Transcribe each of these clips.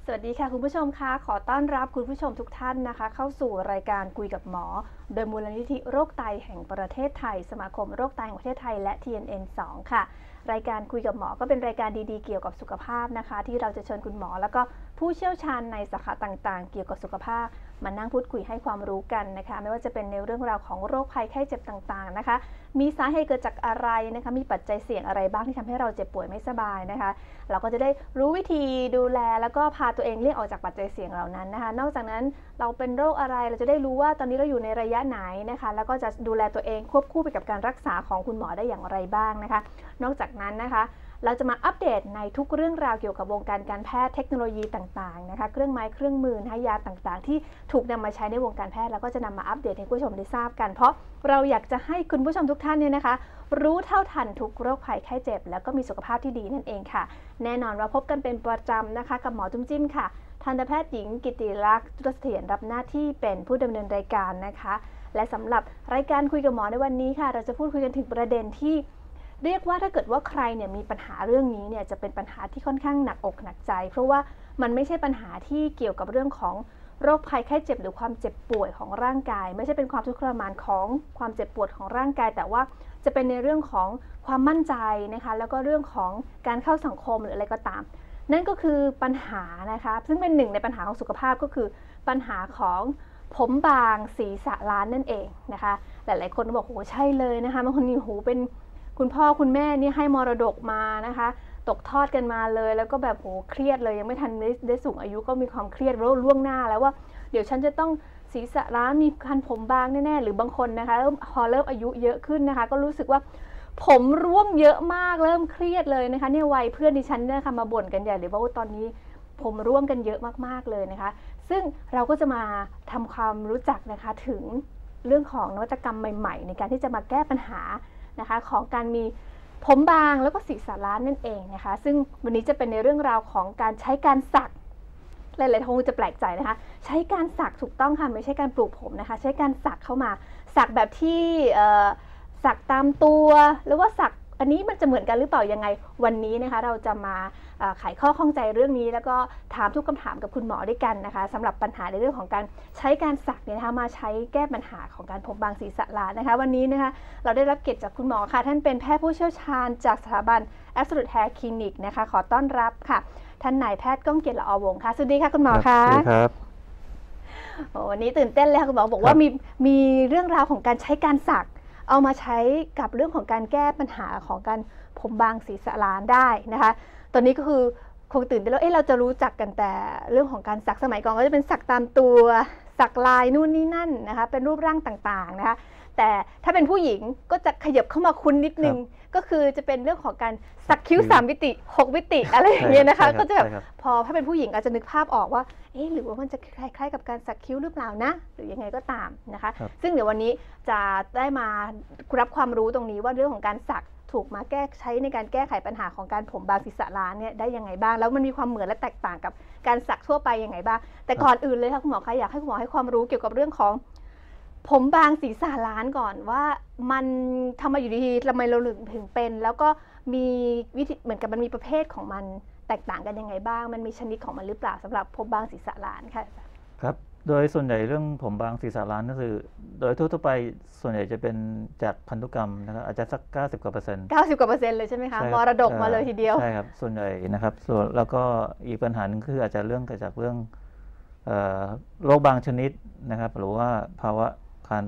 สวัสดีค่ะคุณผู้ชมคะขอต้อนรับคุณผู้ชมทุกท่านนะคะเข้าสู่รายการคุยกับหมอโดยมูลนิธิโรคไตแห่งประเทศไทยสมาคมโรคไตแห่งประเทศไทยและ TNN2 ค่ะรายการคุยกับหมอก็เป็นรายการดีๆเกี่ยวกับสุขภาพนะคะที่เราจะเชิญคุณหมอแล้วก็ผู้เชี่ยวชาญในสาขาต่างๆเกี่ยวกับสุขภาพมานั่งพูดคุยให้ความรู้กันนะคะไม่ว่าจะเป็นในเรื่องราวของโรคภัยไข้เจ็บต่างๆนะคะมีสาเหตุเกิดจากอะไรนะคะมีปัจจัยเสี่ยงอะไรบ้างที่ทำให้เราเจ็บป่วยไม่สบายนะคะเราก็จะได้รู้วิธีดูแลแล้วก็พาตัวเองเลี่ยงออกจากปัจจัยเสี่ยงเหล่านั้นนะคะนอกจากนั้นเราเป็นโรคอะไรเราจะได้รู้ว่าตอนนี้เราอยู่ในระยะไหนนะคะแล้วก็จะดูแลตัวเองควบคู่ไปกับการรักษาของคุณหมอได้อย่างไรบ้างนะคะนอกจากนั้นนะคะเราจะมาอัปเดตในทุกเรื่องราวเกี่ยวกับวงการการแพทย์เทคโนโลยีต่างๆนะคะเครื่องไม้เครื่องมือนะคะยาต่างๆที่ถูกนำมาใช้ในวงการแพทย์แล้วก็จะนำมาอัปเดตให้ผู้ชมได้ทราบกันเพราะเราอยากจะให้คุณผู้ชมทุกท่านเนี่ยนะคะรู้เท่าทันทุกโรคภัยไข้เจ็บแล้วก็มีสุขภาพที่ดีนั่นเองค่ะแน่นอนว่าพบกันเป็นประจำนะคะกับหมอจุ้มจิ้มค่ะทันตแพทย์หญิงกิติลักษณ์จุลเสถียรรับหน้าที่เป็นผู้ดำเนินรายการนะคะและสำหรับรายการคุยกับหมอในวันนี้ค่ะเราจะพูดคุยกันถึงประเด็นที่เรียกว่าถ้าเกิดว่าใครเนี่ยมีปัญหาเรื่องนี้เนี่ยจะเป็นปัญหาที่ค่อนข้างหนักอกหนักใจเพราะว่ามันไม่ใช่ปัญหาที่เกี่ยวกับเรื่องของโรคภัยไข้เจ็บหรือความเจ็บป่วยของร่างกายไม่ใช่เป็นความทุกข์ทรมานของความเจ็บปวดของร่างกายแต่ว่าจะเป็นในเรื่องของความมั่นใจนะคะแล้วก็เรื่องของการเข้าสังคมหรืออะไรก็ตามนั่นก็คือปัญหานะคะซึ่งเป็นหนึ่งในปัญหาของสุขภาพก็คือปัญหาของผมบางศีรษะล้านนั่นเองนะคะหลายๆคนบอกโหใช่เลยนะคะบางคนนี่โหเป็นคุณพ่อคุณแม่นี่ให้มรดกมานะคะตกทอดกันมาเลยแล้วก็แบบโหเครียดเลยยังไม่ทันได้สูงอายุก็มีความเครียดล่วงหน้าแล้วว่าเดี๋ยวฉันจะต้องศีรษะล้านมีคันผมบางแน่ๆหรือบางคนนะคะพอเริ่มอายุเยอะขึ้นนะคะก็รู้สึกว่าผมร่วงเยอะมากเริ่มเครียดเลยนะคะเนี่ยวัยเพื่อนดิฉันเนี่ยค่ะมาบ่นกันใหญ่เลยว่าตอนนี้ผมร่วงกันเยอะมากๆเลยนะคะซึ่งเราก็จะมาทำความรู้จักนะคะถึงเรื่องของนวัตกรรมใหม่ๆในการที่จะมาแก้ปัญหานะคะของการมีผมบางแล้วก็ศีรษะล้านนั่นเองนะคะซึ่งวันนี้จะเป็นในเรื่องราวของการใช้การสักหลายๆท่านจะแปลกใจนะคะใช้การสักถูกต้องค่ะไม่ใช่การปลูกผมนะคะใช้การสักเข้ามาสักแบบที่สักตามตัวหรือว่าสักอันนี้มันจะเหมือนกันหรือเปล่ายังไงวันนี้นะคะเราจะมาไขข้อข้องใจเรื่องนี้แล้วก็ถามทุกคำถามกับคุณหมอด้วยกันนะคะสำหรับปัญหาในเรื่องของการใช้การสักเนี่ยนะคะมาใช้แก้ปัญหาของการผมบางศีรษะล้านนะคะวันนี้นะคะเราได้รับเกียรติจากคุณหมอค่ะท่านเป็นแพทย์ผู้เชี่ยวชาญจากสถาบัน Absolute Hair Clinic นะคะขอต้อนรับค่ะท่านนายแพทย์ก้องเกียรติละอวงศ์ค่ะสวัสดีค่ะคุณหมอค่ะสวัสดีครับวันนี้ตื่นเต้นเลยค่ะคุณหมอบอกว่ามีเรื่องราวของการใช้การสักเอามาใช้กับเรื่องของการแก้ปัญหาของการผมบางศีรษะล้านได้นะคะตอนนี้ก็คือคงตื่นเต้นแล้วเราจะรู้จักกันแต่เรื่องของการสักสมัยก่อนก็จะเป็นสักตามตัวสักลายนู่นนี่นั่นนะคะเป็นรูปร่างต่างๆนะคะแต่ถ้าเป็นผู้หญิงก็จะขยับเข้ามาคุ้นนิดนึงก็คือจะเป็นเรื่องของการสักคิ้ว3มิติ6มิติอะไรอย่างเงี้ยนะคะก็จะแบบพอถ้าเป็นผู้หญิงอาจจะนึกภาพออกว่าหรือว่ามันจะคล้ายๆกับการสักคิ้วหรือเปล่านะหรือยังไงก็ตามนะคะซึ่งเดี๋ยววันนี้จะได้มารับความรู้ตรงนี้ว่าเรื่องของการสักถูกมาใช้ในการแก้ไขปัญหาของการผมบางศีรษะล้านเนี่ยได้ยังไงบ้างแล้วมันมีความเหมือนและแตกต่างกับการสักทั่วไปยังไงบ้างแต่ก่อนอื่นเลยค่ะคุณหมอคะอยากให้คุณหมอให้ความรู้เกี่ยวกับเรื่องของผมบางศีรษะล้านก่อนว่ามันทำไมอยู่ดีๆทำไมเราถึงเป็นแล้วก็มีวิธีเหมือนกับมันมีประเภทของมันแตกต่างกันยังไงบ้างมันมีชนิดของมันหรือเปล่าสำหรับผมบางศีรษะล้านค่ะครับโดยส่วนใหญ่เรื่องผมบางศีรษะล้านก็คือโดยทั่วไปส่วนใหญ่จะเป็นจากพันธุกรรมนะครับอาจจะสัก90%กว่า 90%เลยใช่ไหมคะมรดกมาเลยทีเดียวใช่ครับส่วนใหญ่นะครับส่วนแล้วก็อีกปัญหาหนึ่งคืออาจจะเรื่องเกิดจากเรื่องโรคบางชนิดนะครับหรือว่าภาวะ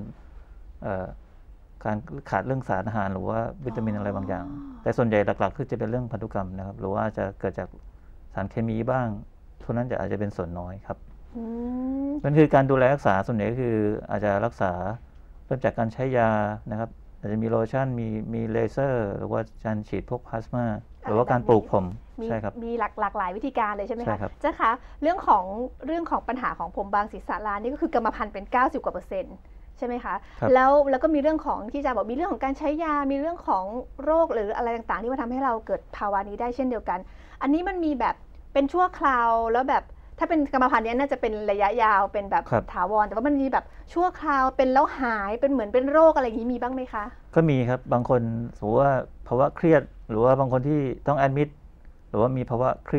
การขาดเรื่องสารอาหารหรือว่าวิตามินอะไรบางอย่างแต่ส่วนใหญ่หลักๆคือจะเป็นเรื่องพันธุกรรมนะครับหรือว่าจะเกิดจากสารเคมีบ้างเท่านั้นอาจจะเป็นส่วนน้อยครับนั่นคือการดูแลรักษาส่วนใหญ่ก็คืออาจจะรักษาเริ่มจากการใช้ยานะครับอาจจะมีโลชั่นมีเลเซอร์หรือว่าการฉีดพวกพลาสมาหรือว่าการปลูกผมใช่ครับมีหลากหลายวิธีการเลยใช่ไหมคะเจ้าคะเรื่องของปัญหาของผมบางศีรษะล้านนี่ก็คือกรรมพันธุ์เป็น90%กว่าใช่ไหมคะแล้วก็มีเรื่องของที่จะบอกมีเรื่องของการใช้ยามีเรื่องของโรคหรืออะไรต่างๆที่มาทำให้เราเกิดภาวะนี้ได้เช่นเดียวกันอันนี้มันมีแบบเป็นชั่วคราวแล้วแบบถ้าเป็นกรรมพันธุ์นี้น่าจะเป็นระยะยาวเป็นแบบถาวรแต่ว่ามันมีแบบชั่วคราวเป็นแล้วหายเป็นเหมือนเป็นโรคอะไรอย่างนี้มีบ้างไหมคะก็มีครับบางคนสมมติว่าภาวะเครียดหรือว่าบางคนที่ต้องแอดมิดหรือว่ามีภาวะเครียด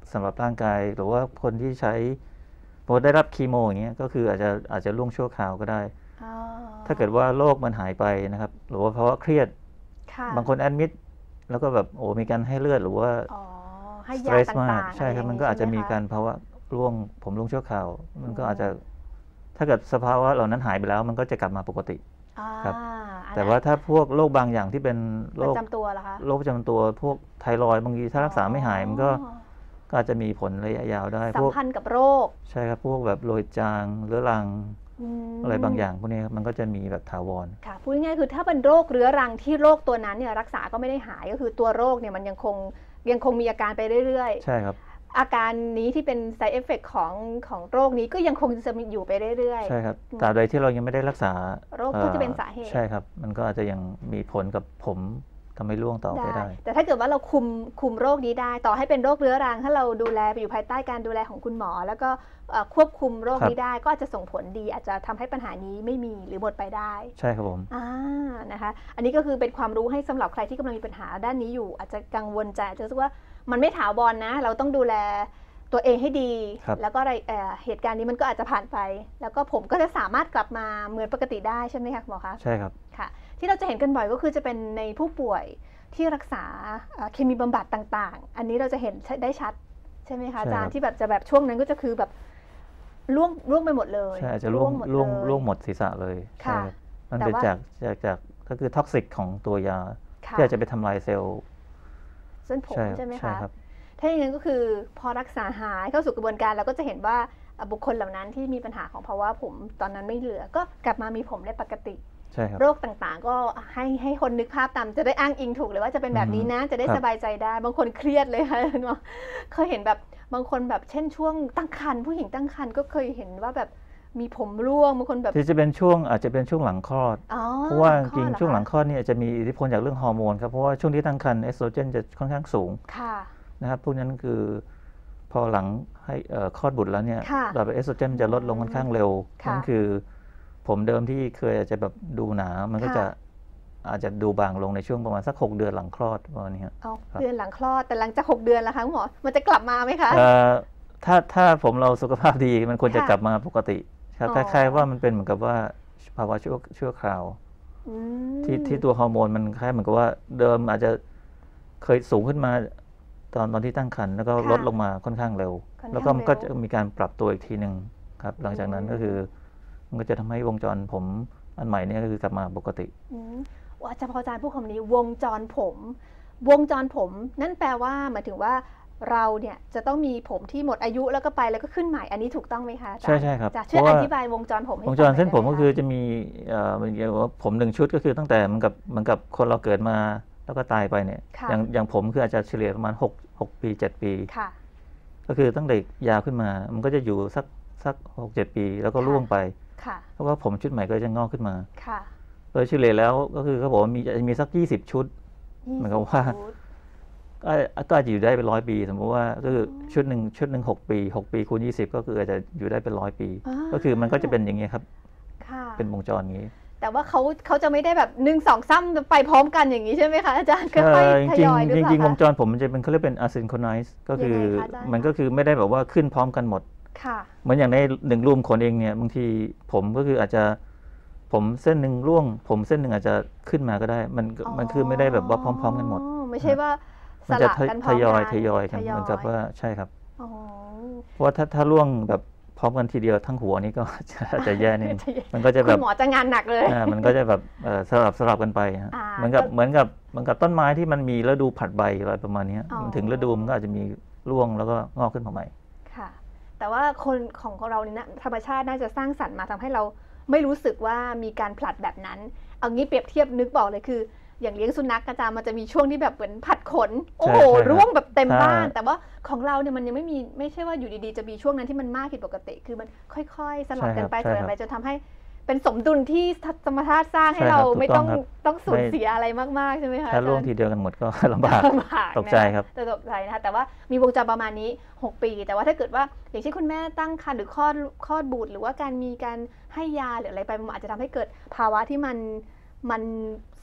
สำหรับร่างกายหรือว่าคนที่ใช้พอได้รับคีโมอย่างเงี้ยก็คืออาจจะล่วงชั่วคราวก็ได้ถ้าเกิดว่าโรคมันหายไปนะครับหรือว่าเพราะว่าเครียดบางคนแอดมิดแล้วก็แบบโอ้มีการให้เลือดหรือว่าให้ยาต่างๆใช่ครับมันก็อาจจะมีการภาวะร่วงชั่วคราวมันก็อาจจะถ้าเกิดสภาวะเหล่านั้นหายไปแล้วมันก็จะกลับมาปกติครับแต่ว่าถ้าพวกโรคบางอย่างที่เป็นโรคประจำตัวล่ะคะโรคประจำตัวพวกไทรอยด์บางทีถ้ารักษาไม่หายมันก็อาจจะมีผลระยะยาวได้สัมพันธ์กับโรคใช่ครับพวกแบบโรคจางเรื้อรังอะไรบางอย่างพวกนี้มันก็จะมีแบบถาวรค่ะพูดง่ายๆคือถ้าเป็นโรคเรื้อรังที่โรคตัวนั้นเนี่ยรักษาก็ไม่ได้หายก็คือตัวโรคเนี่ยมันยังคงมีอาการไปเรื่อยๆใช่ครับอาการนี้ที่เป็น side effect ของโรคนี้ก็ยังคงจะมีอยู่ไปเรื่อยๆใช่ครับตราบใดที่เรายังไม่ได้รักษาโรคก็จะเป็นสาเหตุใช่ครับมันก็อาจจะยังมีผลกับผมทำให้ร่วงต่อไปได้แต่ถ้าเกิดว่าเราคุมโรคนี้ได้ต่อให้เป็นโรคเรื้อรังถ้าเราดูแลไปอยู่ภายใต้การดูแลของคุณหมอแล้วก็ควบคุมโรคนี้ได้ก็อาจจะส่งผลดีอาจจะทำให้ปัญหานี้ไม่มีหรือหมดไปได้ใช่ครับผมนะคะอันนี้ก็คือเป็นความรู้ให้สำหรับใครที่กำลังมีปัญหาด้านนี้อยู่อาจจะกังวลใจอาจจะรู้สึกว่ามันไม่ถาวรนะเราต้องดูแลตัวเองให้ดีแล้วก็เหตุการณ์นี้มันก็อาจจะผ่านไปแล้วก็ผมก็จะสามารถกลับมาเหมือนปกติได้ใช่ไหมคะหมอคะใช่ครับค่ะที่เราจะเห็นกันบ่อยก็คือจะเป็นในผู้ป่วยที่รักษาเคมีบำบัดต่างๆอันนี้เราจะเห็นได้ชัดใช่ไหมคะอาจารย์ที่แบบจะแบบช่วงนั้นก็จะคือแบบล่วงไปหมดเลยใช่จะล่วงหมดศีรษะเลยใช่มันเป็นจากก็คือท็อกซิกของตัวยาที่อาจจะไปทำลายเซลล์เส้นผมใช่ไหมคะถ้าอย่างนั้นก็คือพอรักษาหายเข้าสู่กระบวนการเราก็จะเห็นว่าบุคคลเหล่านั้นที่มีปัญหาของภาวะผมตอนนั้นไม่เหลือก็กลับมามีผมได้ปกติโรคต่างๆก็ให้คนนึกภาพตามจะได้อ้างอิงถูกเลยว่าจะเป็นแบบนี้นะจะได้สบายใจได้บางคนเครียดเลยค่ะเคยเห็นแบบบางคนแบบเช่นช่วงตั้งครรภ์ผู้หญิงตั้งครรภ์ก็เคยเห็นว่าแบบมีผมร่วงบางคนแบบที่จะเป็นช่วงอาจจะเป็นช่วงหลังคลอดเพราะว่าจริงช่วงหลังคลอดเนี่ยจะมีอิทธิพลจากเรื่องฮอร์โมนครับเพราะว่าช่วงที่ตั้งครรภ์เอสโตรเจนจะค่อนข้างสูงนะครับพวกนั้นคือพอหลังให้คลอดบุตรแล้วเนี่ยระดับเอสโตรเจนจะลดลงค่อนข้างเร็วนั่นคือผมเดิมที่เคยอาจจะแบบดูหนามันก็จะอาจจะดูบางลงในช่วงประมาณสัก6 เดือนหลังคลอดประมาณนี้ครับเดือนหลังคลอดแต่หลังจาก6 เดือนแล้วคะคุณหมอมันจะกลับมาไหมคะถ้าผมเราสุขภาพดีมันควรจะกลับมาปกติครับคล้ายๆว่ามันเป็นเหมือนกับว่าภาวะชั่วคราวที่ตัวฮอร์โมนมันคล้ายเหมือนกับว่าเดิมอาจจะเคยสูงขึ้นมาตอนที่ตั้งครรภ์แล้วก็ลดลงมาค่อนข้างเร็วแล้วก็มันก็จะมีการปรับตัวอีกทีนึงครับหลังจากนั้นก็คือมันก็จะทำให้วงจรผมอันใหม่นี่ก็คือกลับมาปกติอาจารย์พูดคำนี้วงจรผมนั่นแปลว่าหมายถึงว่าเราเนี่ยจะต้องมีผมที่หมดอายุแล้วก็ไปแล้วก็ขึ้นใหม่อันนี้ถูกต้องไหมคะใช่ครับช่วยอธิบายวงจรผมให้วงจรเส้นผมก็คือจะมีผม1 ชุดก็คือตั้งแต่เหมือนกับคนเราเกิดมาแล้วก็ตายไปเนี่ยอย่างผมคืออาจจะเฉลี่ยประมาณ6 ปี 7 ปีก็คือตั้งแต่ยาวขึ้นมามันก็จะอยู่สัก6-7 ปีแล้วก็ร่วงไปแล้วก็ผมชุดใหม่ก็จะงอกขึ้นมาโดยเฉลี่ยแล้วก็คือเขาบอกว่ามีสัก20 ชุดเหมือนกับว่าก็อาจจะอยู่ได้เป็น100 ปีสมมติว่าก็คือชุดหนึ่ง6 ปีคูณ20ก็คืออาจจะอยู่ได้เป็น100 ปีก็คือมันก็จะเป็นอย่างนี้ครับเป็นวงจรอย่างนี้แต่ว่าเขาจะไม่ได้แบบ1 2 3ไปพร้อมกันอย่างนี้ใช่ไหมคะอาจารย์ก็ค่อยทยอยจริงวงจรผมมันจะเป็นเขาเรียกเป็น asynchronous ก็คือมันก็คือไม่ได้แบบว่าขึ้นพร้อมกันหมดเหมือนอย่างใน1 รูมขนเองเนี่ยบางทีผมก็คืออาจจะผมเส้นหนึ่งร่วงผมเส้นหนึ่งอาจจะขึ้นมาก็ได้มันคือไม่ได้แบบว่าพร้อมๆกันหมดไม่ใช่ว่ามันจะทยอยกันเหมือนกับว่าใช่ครับเพราะว่าถ้าร่วงแบบพร้อมกันทีเดียวทั้งหัวนี้ก็จะแย่นิดมันก็จะแบบหมอจะงานหนักเลยมันก็จะแบบสลับกันไปเหมือนกับต้นไม้ที่มันมีฤดูผลัดใบอะไรประมาณนี้มันถึงฤดูมันก็อาจจะมีร่วงแล้วก็งอกขึ้นมาใหม่ค่ะแต่ว่าคนของเราเนี่ยนะธรรมชาติน่าจะสร้างสรรค์มาทำให้เราไม่รู้สึกว่ามีการผลัดแบบนั้นเอางี้เปรียบเทียบนึกบอกเลยคืออย่างเลี้ยงสุนัขอาจารย์มันจะมีช่วงที่แบบเหมือนผัดขนโอ้โหร่วงแบบเต็มบ้านแต่ว่าของเราเนี่ยมันยังไม่ใช่ว่าอยู่ดีๆจะมีช่วงนั้นที่มันมากผิดปกติคือมันค่อยๆสลับกันไปจนทำให้เป็นสมดุลที่ธรรมชาติสร้างให้เราไม่ต้องสูญเสียอะไรมากๆใช่ไหมคะถ้าร่วงทีเดียวกันหมดก็ลำบากตกใจครับตกใจนะคะแต่ว่ามีวงจรประมาณนี้6 ปีแต่ว่าถ้าเกิดว่าอย่างเช่นคุณแม่ตั้งครรภ์หรือคลอดบุตรหรือว่าการมีการให้ยาหรืออะไรไปมันอาจจะทำให้เกิดภาวะที่มัน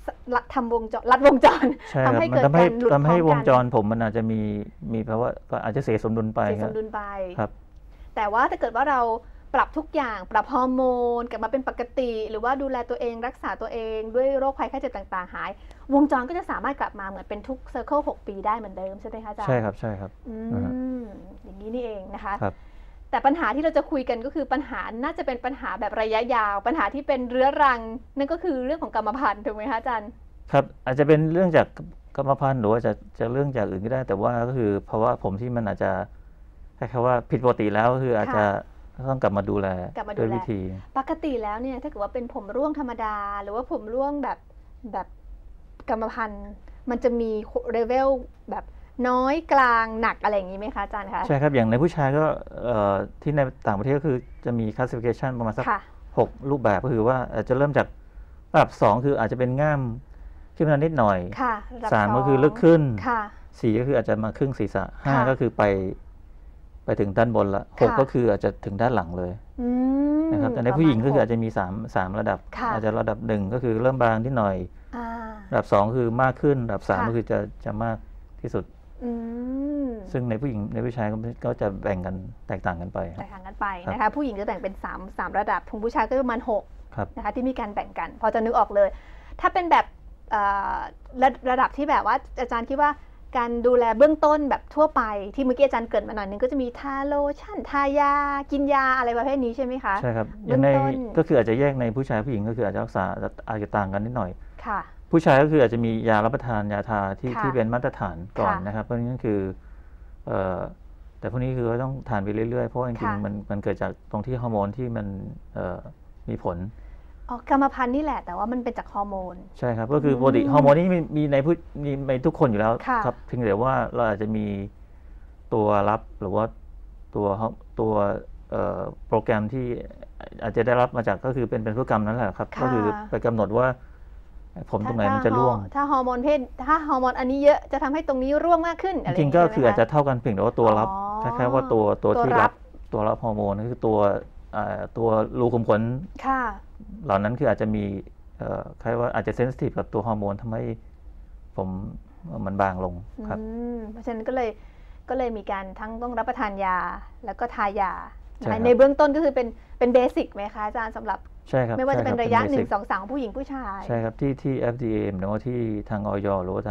ทำวงจรรัดวงจรใช่คทำรับให้มันเกิดการหลุดพร้อมทำให้วกังนจรผมมันอาจจะมีภาวะก็อาจจะเสียสมดุลไปเสียคสรับมดุลไปครับแต่ว่าถ้าเกิดว่าเราปรับทุกอย่างปรับฮอร์โมนกลับมาเป็นปกติ หรือว่าดูแลตัวเองรักษาตัวเองด้วยโรคภัยไข้เจ็บต่างๆหาย วงจรก็จะสามารถกลับมาเหมือนเป็นทุกเซอร์เคิล6 ปีได้เหมือนเดิมใช่ไหมคะอาจารย์ใช่ครับใช่ครับอย่างนี้นี่เองนะคะครับแต่ปัญหาที่เราจะคุยกันก็คือปัญหาน่าจะเป็นปัญหาแบบระยะยาว ปัญหาที่เป็นเรื้อรังนั่นก็คือเรื่องของกรรมพันธุ์ถูกไหมคะอาจารย์ครับอาจจะเป็นเรื่องจากกรรมพันธุ์หรือว่าจะเรื่องจากอื่นก็ได้ แต่ว่าก็คือเพราะว่าผมที่มันอาจจะคล้ายๆว่าผิดปกติแล้วก็คืออาจจะต้องกลับมาดูแลด้วยวิธีปกติแล้วเนี่ยถ้าเกิดว่าเป็นผมร่วงธรรมดา หรือว่าผมร่วงแบบกรรมพันธุ์มันจะมีเลเวลแบบน้อยกลางหนักอะไรอย่างนี้ไหมคะอาจารย์คะใช่ครับอย่างในผู้ชายก็ที่ในต่างประเทศก็คือจะมี classification ประมาณสักค่ะ 6 รูปแบบก็คือว่าอาจจะเริ่มจากระดับ 2 คืออาจจะเป็นง่ามขึ้นมานิดหน่อยค่ะระดับ 3 ก็คือ 2 ลึกขึ้นค่ะ 4 ก็คืออาจจะมาครึ่งศีรษะค่ะ 5 ก็คือไปถึงด้านบนละค่ะ 6 ก็คืออาจจะถึงด้านหลังเลยอืมนะครับแต่ในประมาณผู้หญิงก็คืออาจ 6 จะมี3ระดับค่ะอาจจะระดับ 1 ก็คือเริ่มบางนิดหน่อยอ่าระดับ 2 คือมากขึ้นระดับ 3 ค่ะก็คือจะมากที่สุดอืมซึ่งในผู้หญิงในผู้ชายก็จะแบ่งกันแตกต่างกันไปคแตรับกต่างกันไปครับนะคะผู้หญิงจะแบ่งเป็น3ระดับของผู้ชายก็ประมาณ6 ครับนะคะที่มีการแบ่งกัน พอจะนึกออกเลย ถ้าเป็นแบบเอ่อระดับที่แบบว่าอาจารย์คิดว่าการดูแลเบื้องต้นแบบทั่วไปที่เมื่อกี้อาจารย์เกริ่นมาหน่อยนึงก็จะมีทาโลชั่นทายากินยาอะไรประเภทนี้ใช่ไหมคะใช่ครับอเบื้ย่าอง งในต้นก็คืออาจจะแยกในผู้ชายผู้หญิงก็คืออาจจะรักษาอาจจะต่างกันนิดหน่อยค่ะผู้ชายก็คืออาจจะมียารับประทานยาทาที่ค่ะที่เป็นมาตรฐานก่อนค่ะนะครับเพราะฉะนั้นคือเอ่อแต่พวกนี้คือก็ต้องทานไปเรื่อยๆเพราะว่าจริงค่ะๆมันเกิดจากตรงที่ฮอร์โมนที่มันมีผลอ๋อกรรมพันธุ์นี่แหละแต่ว่ามันเป็นจากฮอร์โมนใช่ครับก็คือปกติฮอร์โมนนี่มีในทุกคนอยู่แล้วค่ะครับเพียงแต่ว่าเราอาจจะมีตัวรับหรือว่าตัวโปรแกรมที่อาจจะได้รับมาจากก็คือเป็นพฤติกรรมนั่นแหละครับค่ะก็คือไปกำหนดว่าผมตรงไหนมันจะร่วงถ้าฮอร์โมนถ้าฮอร์โมนอันนี้เยอะจะทำให้ตรงนี้ร่วงมากขึ้นอะไรจริงๆก็ย่าคือใช่อาจไหมจะเท่ากันเพียงแต่ว่าตัวรับอ๋อคล้ายๆว่าตัวตัวที่รัรับ ตัวรับฮอร์โมนก็คือตัวรูขุมขนค่ะเหล่านั้นคืออาจจะมีคล้ายว่าอาจจะเซนซิทีฟกับตัวฮอร์โมนทำให้ผมมันบางลงครับเพราะฉะนั้นก็เลยมีการทั้งต้องรับประทานยาแล้วก็ทายาใช่ครับในเบื้องต้นก็คือเป็นเบสิกไหมคะอาจารย์สำหรับใช่ครับไม่ว่าจะเป็นระยะใช่ครับ 1 2 3ผู้หญิงผู้ชายใช่ครับที่ FDA หรือว่าที่ทางออยหรือว่าทาง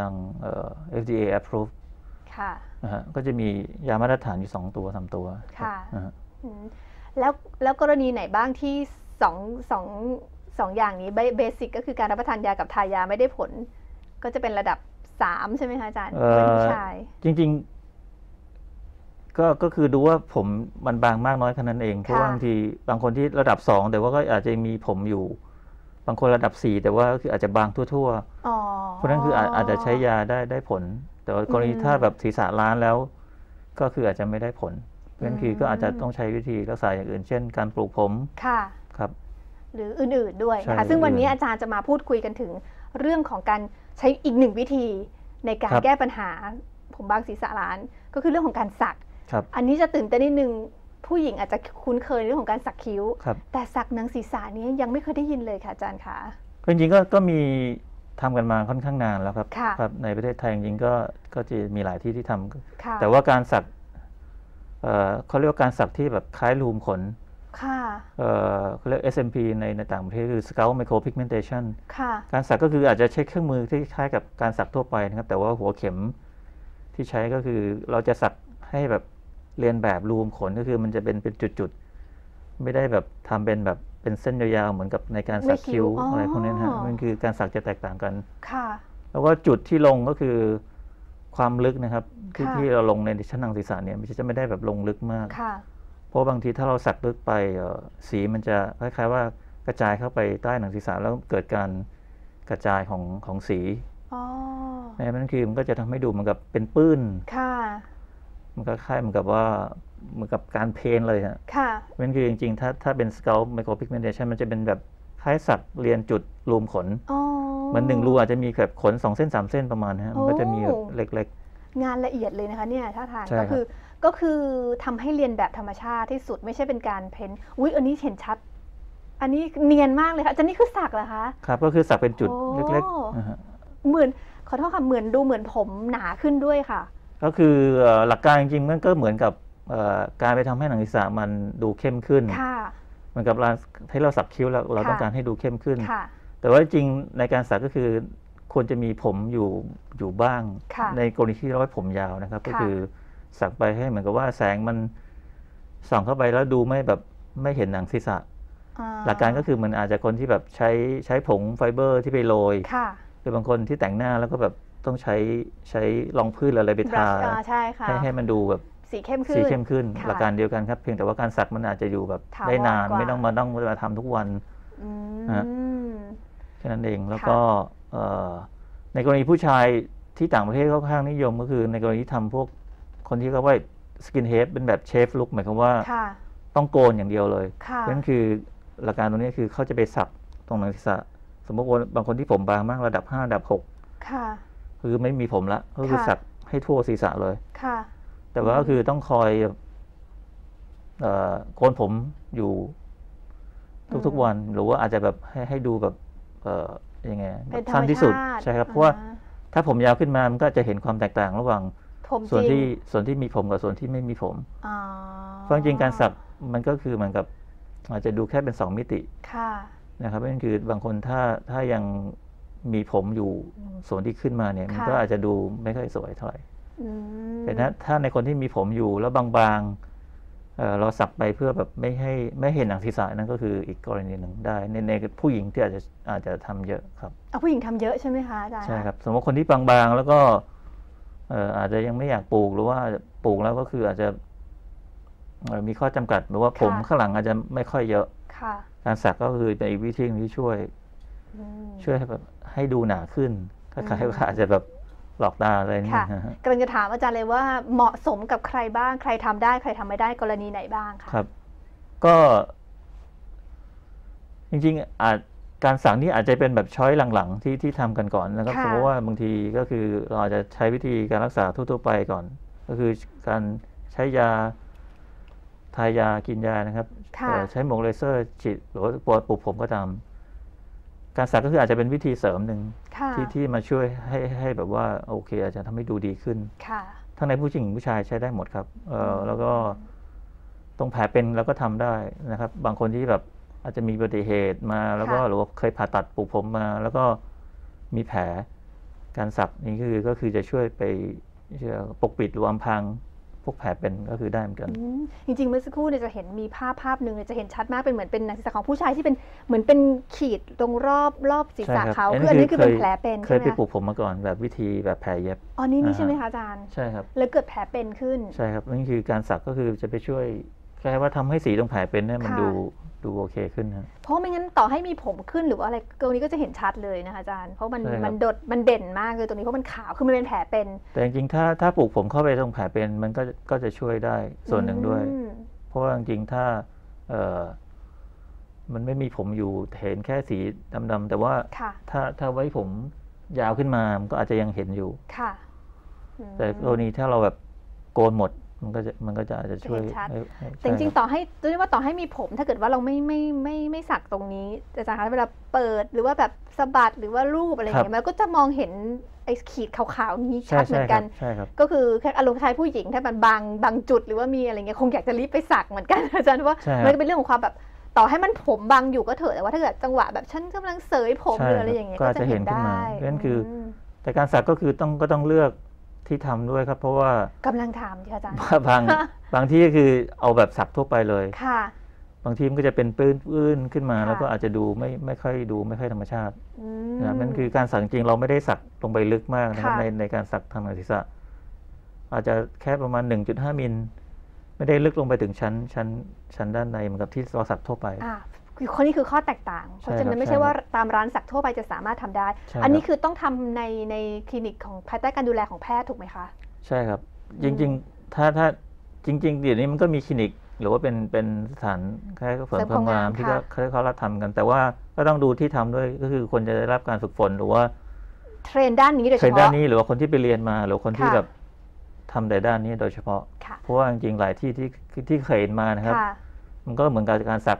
FDA approve ค่ะนะฮะก็จะมียามาตรฐานอยู่2 ตัว 3 ตัวค่ะนะฮะอืมแล้วกรณีไหนบ้างที่สองอย่างนี้เบสิกก็คือการรับประทานยากับทายาไม่ได้ผล ก็จะเป็นระดับ3ใช่ไหมคะอาจารย์เป็นผู้ชายจริงๆก็คือดูว่าผมมันบางมากน้อยแค่นั้นเองเพราะว่าบางทีบางคนที่ระดับ 2 แต่ว่าก็อาจจะมีผมอยู่ บางคนระดับ 4 แต่ว่าก็คืออาจจะบางทั่วๆอ๋อเพราะนั้นคืออาจจะใช้ยาได้ผล แต่ว่ากรณีถ้าแบบศีรษะล้านแล้ว ก็คืออาจจะไม่ได้ผลเพราะฉะนั้นคือก็อาจจะต้องใช้วิธีรักษาอย่างอื่น เช่น การปลูกผมค่ะครับหรืออื่นๆด้วยใช่นะคะซึ่งวันนี้อื่นๆอาจารย์จะมาพูดคุยกันถึงเรื่องของการใช้อีกหนึ่งวิธีในการครับแก้ปัญหาผมบางศีรษะล้าน ก็คือเรื่องของการสักครับอันนี้จะตื่นเต้นนิดนึงผู้หญิงอาจจะคุ้นเคยเรื่องของการสักคิ้วครับแต่สักหนังศีรษะนี้ยังไม่เคยได้ยินเลยค่ะอาจารย์คะก็จริงๆก็มีทำกันมาค่อนข้างนานแล้วครับค่ะครับในประเทศไทยจริงๆก็จะมีหลายที่ที่ทำค่ะแต่ว่าการสักเขาเรียกว่าการสักที่แบบคล้ายรูมขนค่ะเขาเรียก SMP ในต่างประเทศคือ scalp micropigmentation ค่ะการสักก็คืออาจจะใช้เครื่องมือที่คล้ายกับการสักทั่วไปนะครับ แต่ว่าหัวเข็มที่ใช้ก็คือเราจะสักให้แบบเรียนแบบรูมขนก็คือมันจะเป็นจุดๆไม่ได้แบบทำเป็นแบบเป็นเส้นยาวๆเหมือนกับในการสักคิ้วอะไรพวกนี้นะฮะมันคือการสักจะแตกต่างกันค่ะแล้วก็จุดที่ลงก็คือความลึกนะครับที่ค่ะที่เราลงในชั้นหนังศีรษะเนี่ยมันจะไม่ได้แบบลงลึกมากค่ะเพราะบางทีถ้าเราสักลึกไปสีมันจะคล้ายๆว่ากระจายเข้าไปใต้หนังศีรษะแล้วเกิดการกระจายของสีอ๋อนั่นคือมันก็จะทำให้ดูเหมือนกับเป็นปื้นค่ะมันก็คล้ายเหมือนกับว่าเหมือนกับการเพ้นเลยฮะค่ะนั่นคือจริงๆถ้าเป็น scalp micropigmentation มันจะเป็นแบบคล้ายสักเรียนจุดรูมขนอ๋อมัน1 รูอาจจะมีแบบขน2 เส้น 3 เส้นประมาณนะฮะมันก็จะมีแบบเล็กงานละเอียดเลยนะคะเนี่ยท่าทางใช่ครับก็คือทำให้เรียนแบบธรรมชาติที่สุดไม่ใช่เป็นการเพ้นอุ้ยอันนี้เห็นชัดอันนี้เนียนมากเลยค่ะอาจารย์นี่คือสักเหรอคะครับก็คือสักเป็นจุดเล็กๆนะฮะเหมือนขอโทษค่ะเหมือนดูเหมือนผมหนาขึ้นด้วยค่ะก็คือหลักการจริงๆมันก็เหมือนกับการไปทำให้หนังศีรษะมันดูเข้มขึ้นเหมือนกับที่เราสักคิ้วแล้วเราต้องการให้ดูเข้มขึ้นแต่ว่าจริงในการสักก็คือควรจะมีผมอยู่บ้างในกรณีที่เราไว้ผมยาวนะครับก็คือสักไปให้เหมือนกับว่าแสงมันส่องเข้าไปแล้วดูไม่เห็นหนังศีรษะหลักการก็คือมันอาจจะคนที่แบบใช้ผงไฟเบอร์ที่ไปโรยหรือบางคนที่แต่งหน้าแล้วก็แบบต้องใช้รองพื้นอะไรไปทาให้มันดูแบบสีเข้มขึ้นหลักการเดียวกันครับเพียงแต่ว่าการสักมันอาจจะอยู่แบบได้นานไม่ต้องมาทำทุกวันนะแค่นั้นเองแล้วก็ในกรณีผู้ชายที่ต่างประเทศเขาค่อนข้างนิยมก็คือในกรณีที่ทำพวกคนที่เขาว่าสกินเฮดเป็นแบบเชฟลุคหมายความว่าต้องโกนอย่างเดียวเลยนั่นคือหลักการตรงนี้คือเขาจะไปสักตรงหนังศีรษะสมมติว่าบางคนที่ผมบางมากระดับ5ระดับ6คือไม่มีผมละก็คือสักให้ทั่วศีรษะเลยแต่ว่าก็คือต้องคอยโกนผมอยู่ทุกวันหรือว่าอาจจะแบบให้ดูแบบยังไงสั้นที่สุดใช่ครับเพราะว่าถ้าผมยาวขึ้นมามันก็จะเห็นความแตกต่างระหว่างส่วนที่มีผมกับส่วนที่ไม่มีผมเพราะจริงการสักมันก็คือเหมือนกับอาจจะดูแค่เป็น2มิตินะครับนั่นคือบางคนถ้ายังมีผมอยู่ส่วนที่ขึ้นมาเนี่ยมันก็อาจจะดูไม่ค่อยสวยเท่าไหร่แต่ถ้าในคนที่มีผมอยู่แล้วบางๆเราสักไปเพื่อแบบไม่เห็นหนังศีรษะนั่นก็คืออีกกรณีหนึ่งได้ในผู้หญิงที่อาจจะทำเยอะครับผู้หญิงทำเยอะใช่ไหมคะอาจารย์ใช่ครับสมมติคนที่บางๆแล้วก็อาจจะยังไม่อยากปลูกหรือว่าปลูกแล้วก็คืออาจจะมีข้อจำกัดหรือว่าผมข้างหลังอาจจะไม่ค่อยเยอะการสักก็คือเป็นอีกวิธีที่ช่วยให้แบบให้ดูหนาขึ้นคล้ายๆว่าอาจจะแบบหลอกตาอะไรนี่กำลังจะถามอาจารย์เลยว่าเหมาะสมกับใครบ้างใครทำได้ใครทำไม่ได้กรณีไหนบ้างคะครับก็จริงๆการสักนี่อาจจะเป็นแบบช้อยหลังๆที่ทำกันก่อนนะครับเพราะว่าบางทีก็คือเราอาจจะใช้วิธีการรักษาทั่วๆไปก่อนก็คือการใช้ยาทายากินยานะครับใช้หมวกเลเซอร์ฉีดหรือว่าปลูกผมก็ตามการสักก็คืออาจจะเป็นวิธีเสริมหนึ่งที่มาช่วยให้แบบว่าโอเคอาจจะทำให้ดูดีขึ้นทั้งในผู้หญิงผู้ชายใช้ได้หมดครับแล้วก็ตรงแผลเป็นแล้วก็ทำได้นะครับบางคนที่แบบอาจจะมีอุบัติเหตุมาแล้วก็หรือว่าเคยผ่าตัดปลูกผมมาแล้วก็มีแผลการสักนี่ก็คือจะช่วยไปปกปิดหรืออำพรางพวกแผลเป็นก็คือได้เหมือนกันจริงๆเมื่อสักครู่เนี่ยจะเห็นมีภาพหนึ่งจะเห็นชัดมากเป็นเหมือนเป็นหนังศีรษะของผู้ชายที่เป็นเหมือนเป็นขีดตรงรอบศีรษะเขาคืออันนี้คือเป็นแผลเป็นเคยไปปลูกผมมาก่อนแบบวิธีแบบแผลเย็บนี่ใช่ไหมคะอาจารย์ใช่ครับแล้วเกิดแผลเป็นขึ้นใช่ครับนี่คือการสักก็คือจะไปช่วยแค่ว่าทำให้สีตรงแผลเป็นเนี่ยมันดูโอเคขึ้นนะเพราะไม่งั้นต่อให้มีผมขึ้นหรือว่าอะไรตรงนี้ก็จะเห็นชัดเลยนะคะอาจารย์เพราะมันเด่นมากเลยตรงนี้เพราะมันขาวคือมันเป็นแผลเป็นแต่จริงๆถ้าปลูกผมเข้าไปตรงแผลเป็นมันก็จะช่วยได้ส่วนหนึ่งด้วยเพราะว่าจริงๆถ้ามันไม่มีผมอยู่เห็นแค่สีดำๆแต่ว่าถ้าไว้ผมยาวขึ้นมามันก็อาจจะยังเห็นอยู่แต่กรณีถ้าเราแบบโกนหมดมันก็จะอาจจะช่วยแต่จริงๆต่อให้มีผมถ้าเกิดว่าเราไม่สักตรงนี้อาจารย์คะเวลาเปิดหรือว่าแบบสะบัดหรือว่ารูปอะไรอย่างเงี้ยมันก็จะมองเห็นไอ้ขีดขาวๆนี้ชัดเหมือนกันก็คือแค่อารมณ์คล้ายผู้หญิงถ้ามันบางจุดหรือว่ามีอะไรเงี้ยคงอยากจะรีบไปสักเหมือนกันอาจารย์ว่ามันก็เป็นเรื่องของความแบบต่อให้มันผมบางอยู่ก็เถอะแต่ว่าถ้าเกิดจังหวะแบบฉันกำลังเสยผมหรืออะไรอย่างเงี้ยก็จะเห็นได้นั่นคือแต่การสักก็คือต้องเลือกที่ทำด้วยครับเพราะว่ากำลังถามที่อาจารย์บางที่ก็คือเอาแบบสักทั่วไปเลยบางทีมันก็จะเป็นปื้นขึ้นมาแล้วก็อาจจะดูไม่ค่อยธรรมชาตินั่นคือการสักจริงเราไม่ได้สักลงไปลึกมากนะครับในการสักทางหนังศีรษะอาจจะแค่ประมาณ 1.5 มิลไม่ได้ลึกลงไปถึงชั้นด้านในเหมือนกับที่เราสักทั่วไปคนนี้คือข้อแตกต่างเพราะฉะนั้นไม่ใช่ว่าตามร้านสักทั่วไปจะสามารถทำได้อันนี้คือต้องทำในคลินิกของภายใต้การดูแลของแพทย์ถูกไหมคะใช่ครับจริงๆถ้าจริงๆเดี๋ยวนี้มันก็มีคลินิกหรือว่าเป็นสถานแค่เสริมความงามที่เขารับทำกันแต่ว่าก็ต้องดูที่ทำด้วยก็คือคนจะได้รับการฝึกฝนหรือว่าเทรนด้านนี้โดยเฉพาะเทรนด้านนี้หรือว่าคนที่ไปเรียนมาหรือคนที่แบบทำแต่ด้านนี้โดยเฉพาะเพราะว่าจริงๆหลายที่เคยเห็นมานะครับมันก็เหมือนกับการสัก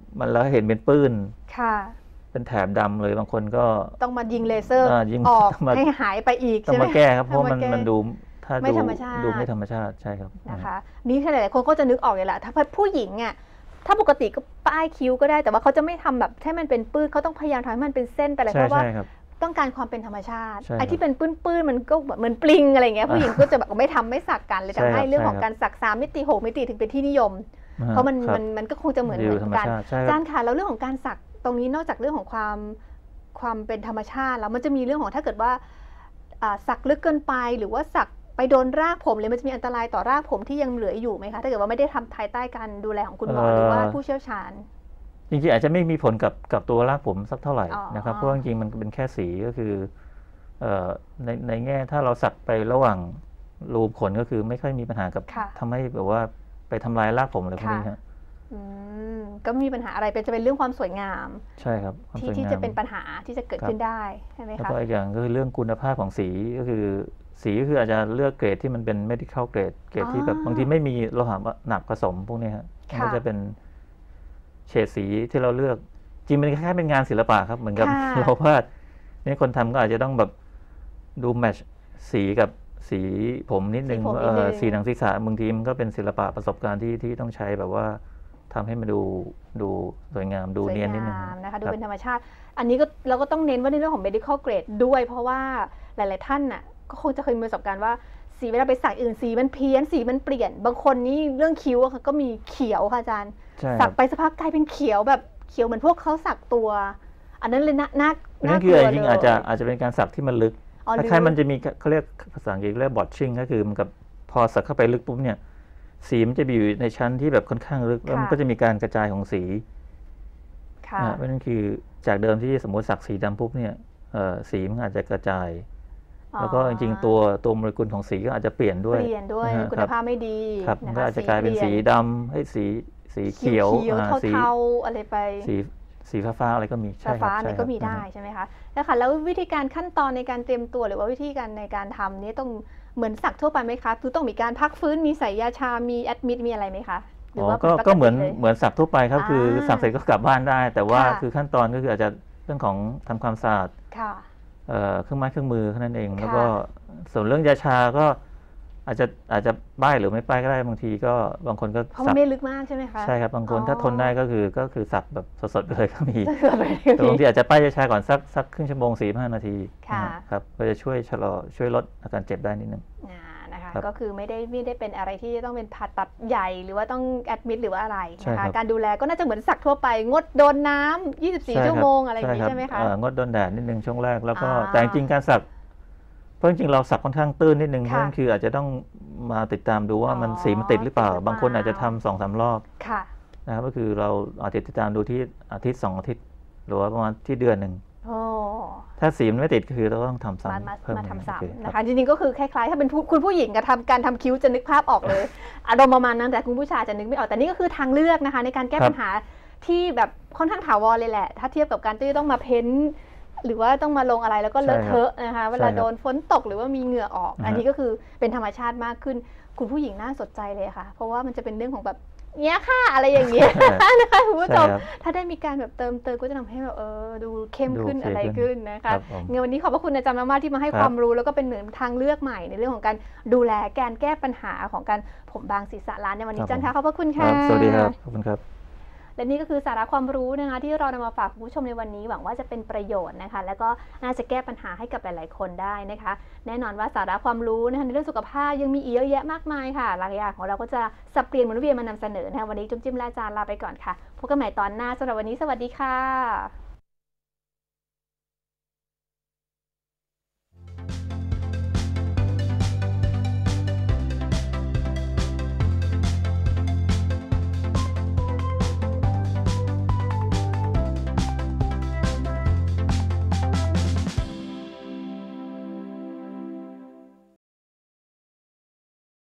มันแล้วเห็นเป็นปื้นค่ะเป็นแถบดำเลยบางคนก็ต้องมายิงเลเซอร์ออกให้หายไปอีกต้องมาแก้ครับเพราะมันดูถ้าไม่ธรรมชาติดูไม่ธรรมชาติใช่ครับนะคะนี่หลายๆคนก็จะนึกออกเลยแหละถ้าผู้หญิงอ่ะถ้าปกติก็ป้ายคิ้วก็ได้แต่ว่าเขาจะไม่ทำแบบให้มันเป็นปื้นเขาต้องพยายามทำให้มันเป็นเส้นไปเลยเพราะว่าต้องการความเป็นธรรมชาติไอ้ที่เป็นปื้นๆมันก็เหมือนปลิงอะไรเงี้ยผู้หญิงก็จะแบบไม่ทำไม่สักกันเลยทำให้เรื่องของการสัก3 มิติ6 มิติถึงเป็นที่นิยมเพราะมันก็คงจะเหมือนกันอาจารย์ค่ะแล้วเรื่องของการสักตรงนี้นอกจากเรื่องของความเป็นธรรมชาติแล้วมันจะมีเรื่องของถ้าเกิดว่าสักลึกเกินไปหรือว่าสักไปโดนรากผมเลยมันจะมีอันตรายต่อรากผมที่ยังเหลืออยู่ไหมคะถ้าเกิดว่าไม่ได้ทำภายใต้การดูแลของคุณหมอหรือว่าผู้เชี่ยวชาญจริงๆอาจจะไม่มีผลกับตัวรากผมสักเท่าไหร่นะครับเพราะจริงๆมันเป็นแค่สีก็คือในแง่ถ้าเราสักไประหว่างรูขนก็คือไม่ค่อยมีปัญหากับทำให้แบบว่าไปทำลายรากผมอะไรพวกนี้ครับก็มีปัญหาอะไรจะเป็นเรื่องความสวยงามใช่ครับที่จะเป็นปัญหาที่จะเกิดขึ้นได้ใช่ไหมคะแล้วก็อีกอย่างก็คือเรื่องคุณภาพของสีก็คือสีก็คืออาจจะเลือกเกรดที่มันเป็น medical grade เกรดที่แบบบางทีไม่มีโลหะหนักผสมพวกนี้ครับมันจะเป็นเฉดสีที่เราเลือกจริงมันแค่เป็นงานศิลปะครับเหมือนกับเราวาดนี่คนทำก็อาจจะต้องแบบดูแมทช์สีกับสีผมนิดนึงสีหนังศีรษะบางทีมันก็เป็นศิลปะประสบการณ์ที่ต้องใช้แบบว่าทำให้มันดูสวยงามดูเนียนนิดนึงนะคะดูเป็นธรรมชาติอันนี้ก็เราก็ต้องเน้นว่าในเรื่องของ medical grade ด้วยเพราะว่าหลายๆท่านน่ะก็คงจะเคยมีประสบการณ์ว่าสีเวลาไปสักอื่นสีมันเพี้ยนสีมันเปลี่ยนบางคนนี่เรื่องคิ้วค่ะก็มีเขียวค่ะอาจารย์สักไปสักพักกลายเป็นเขียวแบบเขียวเหมือนพวกเขาสักตัวอันนั้นเลยน่ากลัวเลยจริงๆอาจจะเป็นการสักที่มันลึกคล้ายๆมันจะมีเขาเรียกภาษาอังกฤษเรียกบอทชิ่งก็คือมันกับพอสักเข้าไปลึกปุ๊บเนี่ยสีมันจะอยู่ในชั้นที่แบบค่อนข้างลึกแล้วมันก็จะมีการกระจายของสีเพราะนั่นคือจากเดิมที่สมมติสักสีดำปุ๊บเนี่ยสีมันอาจจะกระจายแล้วก็จริงๆตัวโมเลกุลของสีก็อาจจะเปลี่ยนด้วยคุณภาพไม่ดีครับมันก็อาจจะกลายเป็นสีดำให้สีเขียวเทาๆอะไรไปสีฟ้าอะไรก็มีฟ้าอะไรก็มีได้ใช่ไหมคะแล้วค่ะแล้ววิธีการขั้นตอนในการเตรียมตัวหรือว่าวิธีการในการทำนี้ต้องเหมือนสักทั่วไปไหมคะคือต้องมีการพักฟื้นมีใส่ยาชามีแอดมิดมีอะไรไหมคะหรือว่าก็เหมือนสักทั่วไปครับคือสักเสร็จก็กลับบ้านได้แต่ว่าคือขั้นตอนก็คืออาจจะเรื่องของทำความสะอาดเครื่องไม้เครื่องมือแค่นั้นเองแล้วก็ส่วนเรื่องยาชาก็อาจจะป้ายหรือไม่ป้ายก็ได้บางทีก็บางคนก็เพราะมันไม่ลึกมากใช่ไหมคะใช่ครับบางคนถ้าทนได้ก็คือสักแบบสดๆเลยก็มีแต่บางทีอาจจะป้ายยาชาก่อนสักครึ่งชั่วโมง45 นาทีครับก็จะช่วยลดอาการเจ็บได้นิดนึงนะคะก็คือไม่ได้เป็นอะไรที่ต้องเป็นผ่าตัดใหญ่หรือว่าต้องแอดมิดหรือว่าอะไรนะคะการดูแลก็น่าจะเหมือนสักทั่วไปงดโดนน้ำ24 ชั่วโมงอะไรอย่างนี้ใช่ไหมคะงดโดนแดดนิดนึงช่วงแรกแล้วก็แต่จริงการสักเพราะจริงๆเราสักค่อนข้างตื้นนิดนึงนั่นคืออาจจะต้องมาติดตามดูว่ามันสีมันติดหรือเปล่าบางคนอาจจะทำ2-3 รอบนะครับก็คือเราอาจจะติดตามดูที่อาทิตย์2 อาทิตย์หรือว่าประมาณที่เดือนหนึ่งถ้าสีมันไม่ติดคือเราต้องทำซ้ำเพิ่มมาทำซ้ำนะคะจริงๆก็คือคล้ายๆถ้าเป็นคุณผู้หญิงการทำคิ้วจะนึกภาพออกเลยอารมณ์ประมาณนั้นแต่คุณผู้ชายจะนึกไม่ออกแต่นี่ก็คือทางเลือกนะคะในการแก้ปัญหาที่แบบค่อนข้างถาวรเลยแหละถ้าเทียบกับการที่ต้องมาเพ้นหรือว่าต้องมาลงอะไรแล้วก็เลอะเทอะนะคะเวลาโดนฝนตกหรือว่ามีเหงื่อออกอันนี้ก็คือเป็นธรรมชาติมากขึ้นคุณผู้หญิงน่าสนใจเลยค่ะเพราะว่ามันจะเป็นเรื่องของแบบเนี้ยค่ะอะไรอย่างเงี้ยนะคะคุณผู้ชมถ้าได้มีการแบบเติมก็จะทำให้แบบดูเข้มขึ้นอะไรขึ้นนะคะเงินวันนี้ขอบพระคุณอาจารย์มากๆที่มาให้ความรู้แล้วก็เป็นเหมือนทางเลือกใหม่ในเรื่องของการดูแลการแก้ปัญหาของการผมบางศีรษะล้านในวันนี้อาจารย์คะขอบพระคุณค่ะสวัสดีครับขอบคุณครับและนี่ก็คือสาระความรู้นะคะที่เรานำมาฝากคุณผู้ชมในวันนี้หวังว่าจะเป็นประโยชน์นะคะแล้วก็น่าจะแก้ปัญหาให้กับหลายๆคนได้นะคะแน่นอนว่าสาระความรู้นะคะในเรื่องสุขภาพยังมีอีกเยอะแยะมากมายค่ะหลายอย่างของเราก็จะสับเปลี่ยนหมุนเวียนมานำเสนอนะคะวันนี้จุ๊มจิ้มและอาจารย์ลาไปก่อนค่ะพบกันใหม่ตอนหน้าสำหรับวันนี้สวัสดีค่ะ